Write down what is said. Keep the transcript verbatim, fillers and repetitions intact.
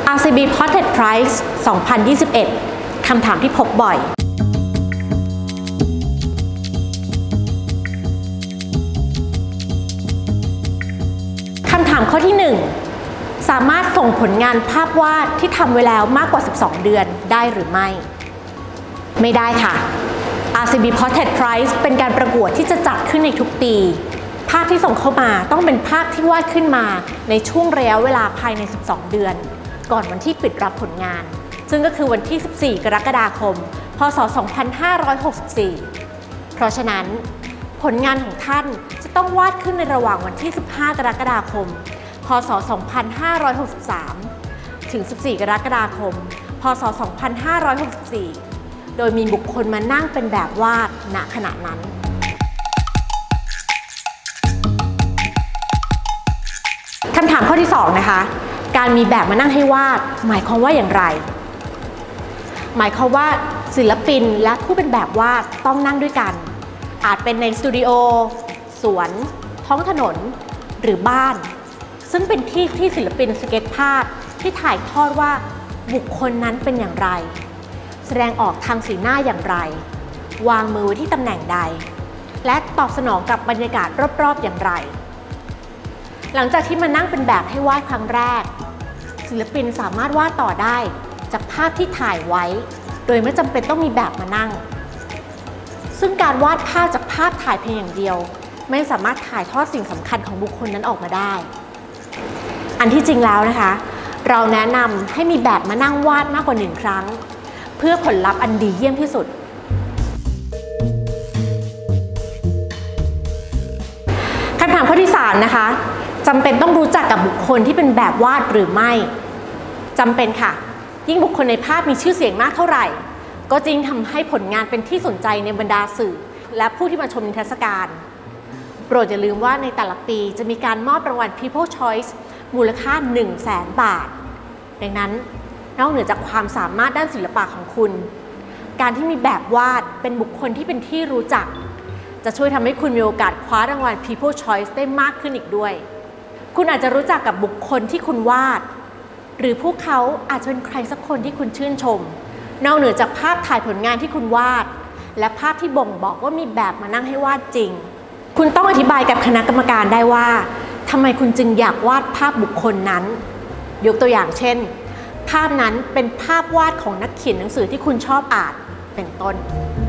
อาร์ ซี บี Portrait Prize สองพันยี่สิบเอ็ด คำถามที่พบบ่อยคำถามข้อที่หนึ่งสามารถส่งผลงานภาพวาดที่ทำไว้แล้วมากกว่าสิบสองเดือนได้หรือไม่ไม่ได้ค่ะ อาร์ ซี บี Portrait Prize เป็นการประกวดที่จะจัดขึ้นในทุกปีภาพที่ส่งเข้ามาต้องเป็นภาพที่วาดขึ้นมาในช่วงระยะเวลาภายในสิบสองเดือนก่อนวันที่ปิดรับผลงานซึ่งก็คือวันที่สิบสี่กรกฎาคมพ.ศ. สองพันห้าร้อยหกสิบสี่เพราะฉะนั้นผลงานของท่านจะต้องวาดขึ้นในระหว่างวันที่สิบห้ากรกฎาคมพ.ศ. สองพันห้าร้อยหกสิบสามถึงสิบสี่กรกฎาคมพ.ศ. สองพันห้าร้อยหกสิบสี่โดยมีบุคคลมานั่งเป็นแบบวาดณขณะนั้นคำถามข้อที่สองนะคะการมีแบบมานั่งให้วาดหมายความว่าอย่างไรหมายความว่าศิลปินและผู้เป็นแบบวาดต้องนั่งด้วยกันอาจเป็นในสตูดิโอสวนท้องถนนหรือบ้านซึ่งเป็นที่ที่ศิลปินสเก็ตภาพที่ถ่ายทอดว่าบุคคลนั้นเป็นอย่างไรแสดงออกทางสีหน้าอย่างไรวางมือไว้ที่ตำแหน่งใดและตอบสนองกับบรรยากาศรอบๆอย่างไรหลังจากที่มานั่งเป็นแบบให้วาดครั้งแรกศิลปินสามารถวาดต่อได้จากภาพที่ถ่ายไว้โดยไม่จำเป็นต้องมีแบบมานั่งซึ่งการวาดภาพจากภาพถ่ายเพียงอย่างเดียวไม่สามารถถ่ายทอดสิ่งสำคัญของบุคคลนั้นออกมาได้อันที่จริงแล้วนะคะเราแนะนำให้มีแบบมานั่งวาดมากกว่าหนึ่งครั้งเพื่อผลลัพธ์อันดีเยี่ยมที่สุดคำถามข้อที่สามนะคะจำเป็นต้องรู้จักกับบุคคลที่เป็นแบบวาดหรือไม่จำเป็นค่ะยิ่งบุคคลในภาพมีชื่อเสียงมากเท่าไหร่ก็จริงทำให้ผลงานเป็นที่สนใจในบรรดาสื่อและผู้ที่มาชมนิทรรศการโปรดอย่าลืมว่าในแต่ละปีจะมีการมอบรางวัล People's Choice มูลค่า หนึ่งแสน บาทดังนั้นนอกเหนือจากความสามารถด้านศิลปะของคุณการที่มีแบบวาดเป็นบุคคลที่เป็นที่รู้จักจะช่วยทำให้คุณมีโอกาสคว้ารางวัล People's Choice ได้มากขึ้นอีกด้วยคุณอาจจะรู้จักกับบุคคลที่คุณวาดหรือพวกเขาอาจจะเป็นใครสักคนที่คุณชื่นชมนอกเหนือจากภาพถ่ายผลงานที่คุณวาดและภาพที่บ่งบอกว่ามีแบบมานั่งให้วาดจริงคุณต้องอธิบายกับคณะกรรมการได้ว่าทำไมคุณจึงอยากวาดภาพบุคคลนั้นยกตัวอย่างเช่นภาพนั้นเป็นภาพวาดของนักเขียนหนังสือที่คุณชอบอ่านเป็นต้น